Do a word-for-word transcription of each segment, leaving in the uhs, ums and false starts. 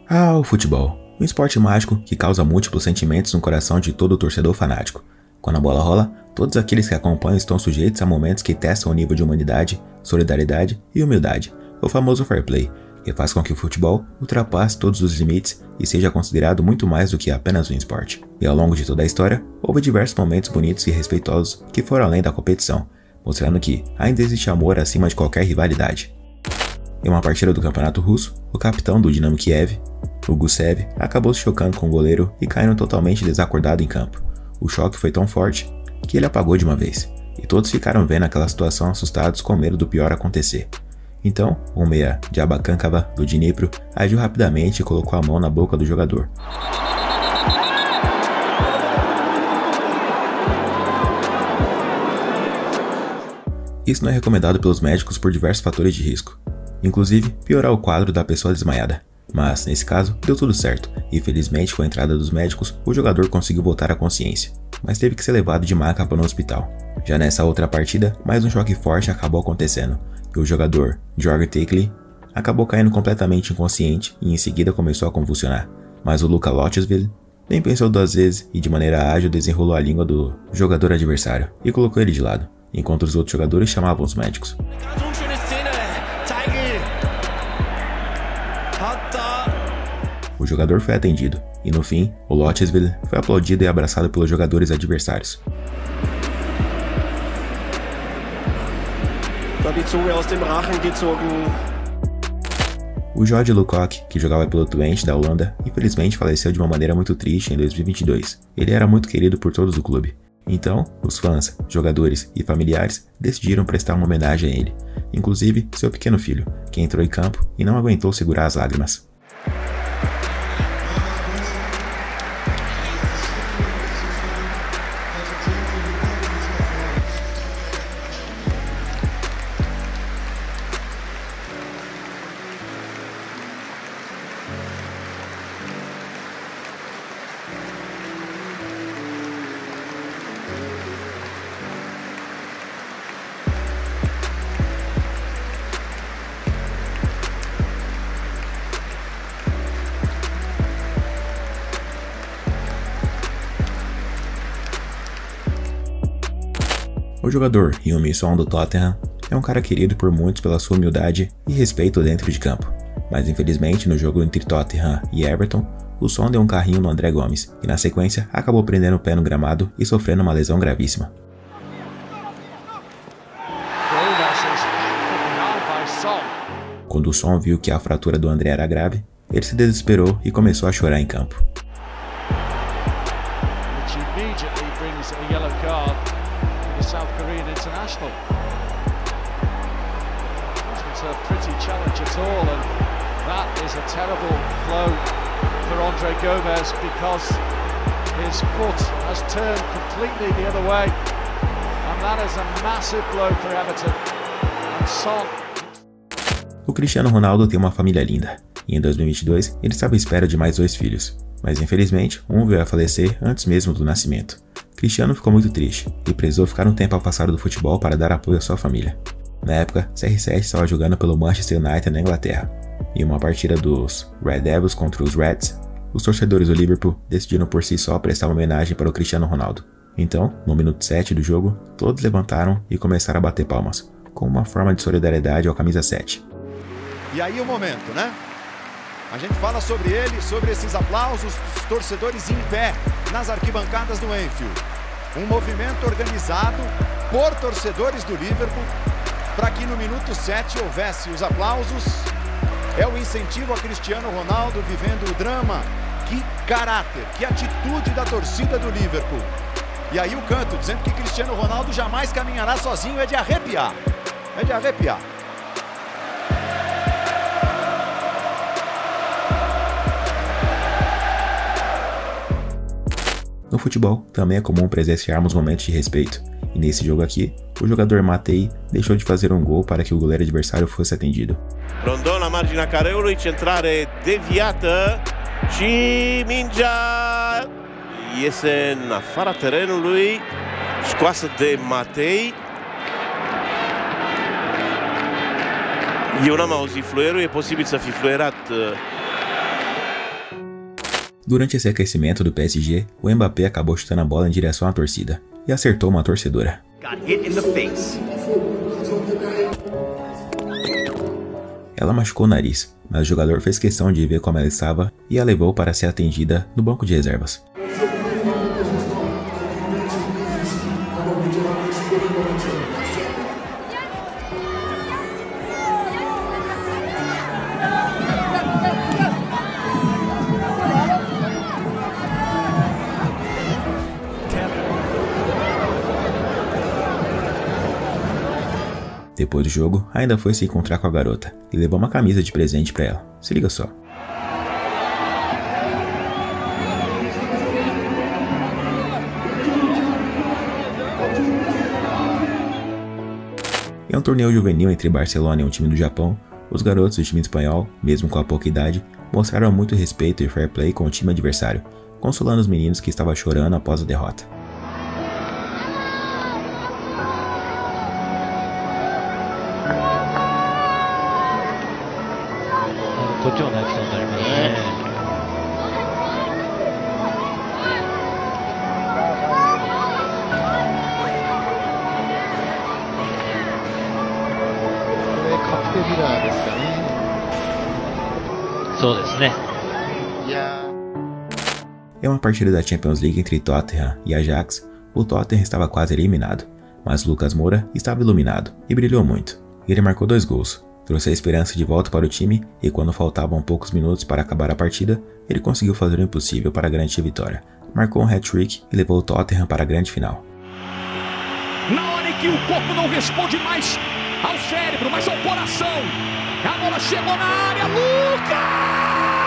Ah, o futebol. Um esporte mágico que causa múltiplos sentimentos no coração de todo torcedor fanático. Quando a bola rola, todos aqueles que acompanham estão sujeitos a momentos que testam o nível de humanidade, solidariedade e humildade, o famoso fair play, que faz com que o futebol ultrapasse todos os limites e seja considerado muito mais do que apenas um esporte. E ao longo de toda a história, houve diversos momentos bonitos e respeitosos que foram além da competição, mostrando que ainda existe amor acima de qualquer rivalidade. Em uma partida do campeonato russo, o capitão do Dinamo Kiev, o Gusev, acabou se chocando com o goleiro e caindo totalmente desacordado em campo. O choque foi tão forte que ele apagou de uma vez, e todos ficaram vendo aquela situação assustados com medo do pior acontecer. Então, o meia Jabacankava do Dnipro agiu rapidamente e colocou a mão na boca do jogador. Isso não é recomendado pelos médicos por diversos fatores de risco, inclusive piorar o quadro da pessoa desmaiada. Mas, nesse caso, deu tudo certo, e felizmente com a entrada dos médicos, o jogador conseguiu voltar à consciência, mas teve que ser levado de maca para o hospital. Já nessa outra partida, mais um choque forte acabou acontecendo, e o jogador, Georg Tekli, acabou caindo completamente inconsciente e em seguida começou a convulsionar. Mas o Luka Lochesville nem pensou duas vezes e de maneira ágil desenrolou a língua do jogador adversário e colocou ele de lado, enquanto os outros jogadores chamavam os médicos. O jogador foi atendido, e no fim, o Lochesville foi aplaudido e abraçado pelos jogadores adversários. O Jorge Lukaku, que jogava pelo Twente da Holanda, infelizmente faleceu de uma maneira muito triste em dois mil e vinte e dois. Ele era muito querido por todos do clube. Então, os fãs, jogadores e familiares decidiram prestar uma homenagem a ele, inclusive seu pequeno filho, que entrou em campo e não aguentou segurar as lágrimas. O jogador Heung-min Son do Tottenham é um cara querido por muitos pela sua humildade e respeito dentro de campo, mas infelizmente no jogo entre Tottenham e Everton, o Son deu um carrinho no André Gomes e na sequência acabou prendendo o pé no gramado e sofrendo uma lesão gravíssima. Quando o Son viu que a fratura do André era grave, ele se desesperou e começou a chorar em campo. South Korean international. It's a pretty challenge at all, and that is a terrible blow for André Gomes because his foot has turned completely the other way, and that is a massive blow for Everton. And Son. O Cristiano Ronaldo tem uma família linda, e em dois mil e vinte e dois ele estava à espera de mais dois filhos, mas infelizmente um veio a falecer antes mesmo do nascimento. Cristiano ficou muito triste e precisou ficar um tempo afastado do futebol para dar apoio à sua família. Na época, C R sete estava jogando pelo Manchester United na Inglaterra. Em uma partida dos Red Devils contra os Reds, os torcedores do Liverpool decidiram por si só prestar uma homenagem para o Cristiano Ronaldo. Então, no minuto sete do jogo, todos levantaram e começaram a bater palmas, como uma forma de solidariedade ao camisa sete. E aí o momento, né? A gente fala sobre ele, sobre esses aplausos dos torcedores em pé nas arquibancadas do Anfield. Um movimento organizado por torcedores do Liverpool para que no minuto sete houvesse os aplausos. É o incentivo a Cristiano Ronaldo vivendo o drama. Que caráter, que atitude da torcida do Liverpool. E aí o canto dizendo que Cristiano Ronaldo jamais caminhará sozinho, é de arrepiar. É de arrepiar. No futebol, também é comum presenciarmos momentos de respeito, e nesse jogo aqui, o jogador Matei deixou de fazer um gol para que o goleiro adversário fosse atendido. Rondon la margine a Careului, centrare deviată și mingea iese în afara terenului, scoasă de Matei. Eu n-am auzit fluierul, e posibil să fi fluierat Durante esse aquecimento do P S G, o Mbappé acabou chutando a bola em direção à torcida e acertou uma torcedora. Ela machucou o nariz, mas o jogador fez questão de ver como ela estava e a levou para ser atendida no banco de reservas. Depois do jogo, ainda foi se encontrar com a garota e levou uma camisa de presente para ela. Se liga só. Em um torneio juvenil entre Barcelona e um time do Japão, os garotos do time espanhol, mesmo com a pouca idade, mostraram muito respeito e fair play com o time adversário, consolando os meninos que estavam chorando após a derrota. Em uma partida da Champions League entre Tottenham e Ajax, o Tottenham estava quase eliminado, mas Lucas Moura estava iluminado e brilhou muito. Ele marcou dois gols, trouxe a esperança de volta para o time e quando faltavam poucos minutos para acabar a partida, ele conseguiu fazer o impossível para garantir a vitória. Marcou um hat-trick e levou o Tottenham para a grande final. Na hora em que o corpo não responde mais ao cérebro, mas ao coração, a bola chegou na área, Lucas!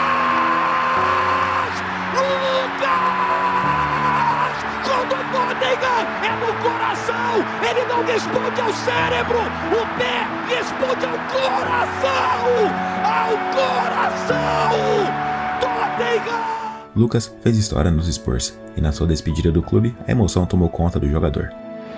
Lucas! Quando o Tottenham é no coração, ele não responde ao cérebro, o pé responde ao coração! Ao coração! Tottenham! Lucas fez história nos Spurs e na sua despedida do clube, a emoção tomou conta do jogador.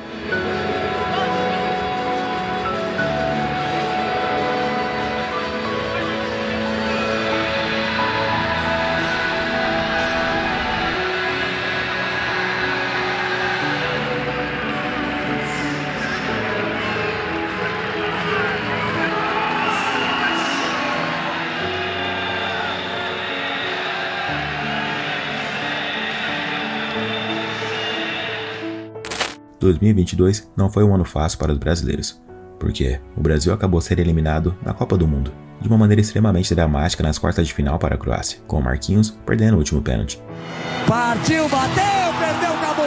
dois mil e vinte e dois não foi um ano fácil para os brasileiros, porque o Brasil acabou sendo eliminado na Copa do Mundo, de uma maneira extremamente dramática nas quartas de final para a Croácia, com o Marquinhos perdendo o último pênalti. Partiu, bateu, perdeu, acabou!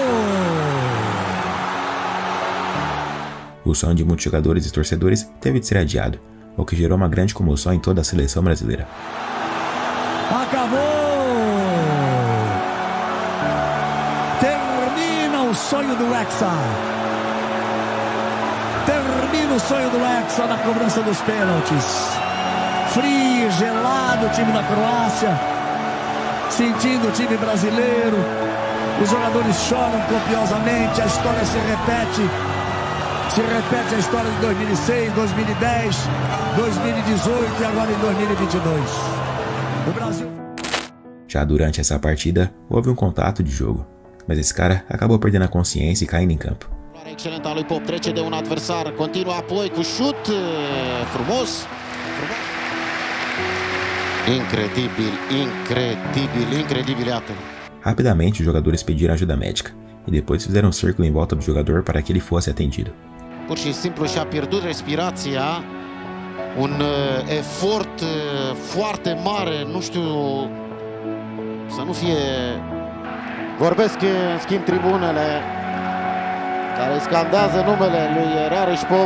O sonho de muitos jogadores e torcedores teve de ser adiado, o que gerou uma grande comoção em toda a seleção brasileira. Acabou! O sonho do Hexa. Termina o sonho do Hexa na cobrança dos pênaltis. Frio, gelado o time da Croácia. Sentindo o time brasileiro. Os jogadores choram copiosamente. A história se repete. Se repete a história de dois mil e seis, dois mil e dez, dois mil e dezoito e agora em dois mil e vinte e dois. O Brasil... Já durante essa partida, houve um contato de jogo. Mas esse cara acabou perdendo a consciência e caindo em campo. Excelent al lui Pop, trece de un adversar, continua apoi cu șut frumos. Incredibil, incredibil, incredibil, iată. Rapidamente os jogadores pediram ajuda médica e depois fizeram um círculo em volta do jogador para que ele fosse atendido. Pur și simplu și-a pierdut respirația, un efort foarte mare, nu știu, să nu fie... Vorbesc în schimb tribunele care scandează numele lui Rareș Pop.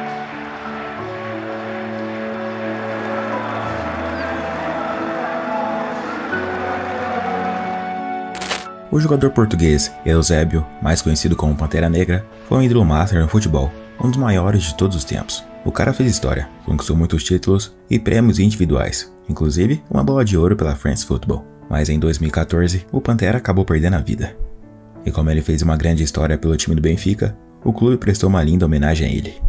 O jogador português Eusébio, mais conhecido como Pantera Negra, foi um ídolo master no futebol, um dos maiores de todos os tempos. O cara fez história, conquistou muitos títulos e prêmios individuais, inclusive uma bola de ouro pela France Football. Mas em dois mil e quatorze, o Pantera acabou perdendo a vida. E como ele fez uma grande história pelo time do Benfica, o clube prestou uma linda homenagem a ele.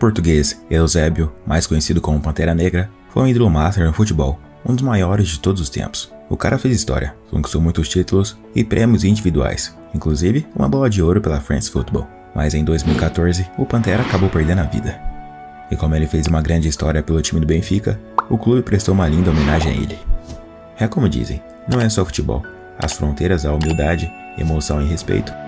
português Eusébio, mais conhecido como Pantera Negra, foi um ídolo master no futebol, um dos maiores de todos os tempos. O cara fez história, conquistou muitos títulos e prêmios individuais, inclusive uma bola de ouro pela France Football. Mas em dois mil e quatorze, o Pantera acabou perdendo a vida. E como ele fez uma grande história pelo time do Benfica, o clube prestou uma linda homenagem a ele. É como dizem, não é só futebol, as fronteiras da humildade, emoção e respeito